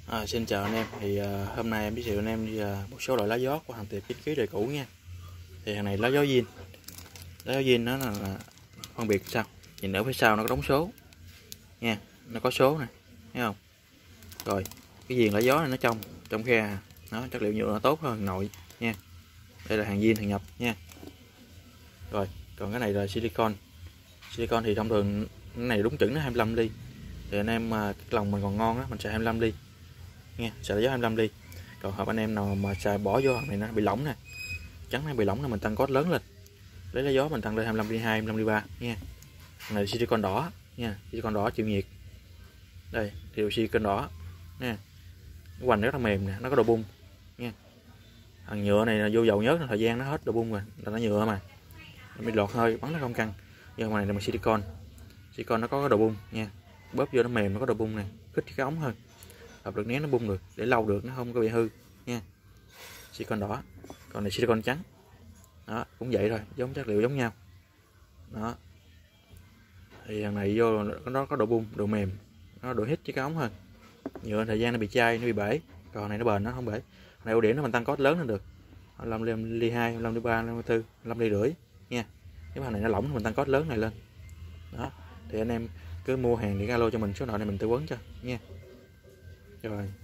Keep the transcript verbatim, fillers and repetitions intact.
À, xin chào anh em. Thì à, hôm nay em giới thiệu anh em à, một số loại lá gió của hàng tiệp chín ký đời cũ nha. Thì hàng này lá gió zin, lá gió zin nó là, là phân biệt sao? Nhìn ở phía sau nó có đóng số nha, nó có số này, thấy không? Rồi cái viền lá gió này nó trong trong khe, nó chất liệu nhựa nó tốt hơn nội nha. Đây là hàng zin hàng nhập nha. Rồi còn cái này là silicon, silicon thì thông thường cái này đúng chuẩn nó hai mươi lăm ly. Thì anh em mà cái lòng mình còn ngon á, mình xài hai mươi lăm ly nha, xài lá gió hai mươi lăm ly. Còn hợp anh em nào mà xài bỏ vô này nó bị lỏng nè, trắng này bị lỏng là mình tăng cốt lớn lên, lấy lá gió mình tăng lên hai mươi lăm ly hai, hai mươi lăm ly ba nha. Này silicon đỏ nha, silicon đỏ chịu nhiệt. Đây thì silicon đỏ nha, cái hoành rất là mềm nè, nó có độ bung nha. Thằng nhựa này là vô dầu nhớt thời gian nó hết độ bung rồi, là nó nhựa mà nó bị lọt hơi bắn nó không căng. Nhưng mà này là bằng silicon, silicon nó có cái độ bung nha, bóp vô nó mềm, nó có độ bung này, khích cái ống hơn, hợp được nén nó bung được để lâu được, nó không có bị hư nha. Silicon đỏ, còn này silicon trắng đó, cũng vậy thôi, giống chất liệu giống nhau đó. Thì thằng này vô nó có độ bung, độ mềm, nó độ hít với cái ống hơn. Nhựa thời gian nó bị chai, nó bị bể, còn này nó bền, nó không bể. Này ưu điểm nó mình tăng cốt lớn lên được, hai mươi lăm ly hai, hai mươi lăm ly ba, hai mươi lăm ly tư, hai mươi lăm ly rưỡi nha. Nếu mà này nó lỏng thì mình tăng cốt lớn này lên đó. Thì anh em cứ mua hàng thì alo cho mình số điện thoại này mình tư vấn cho nha. Rồi.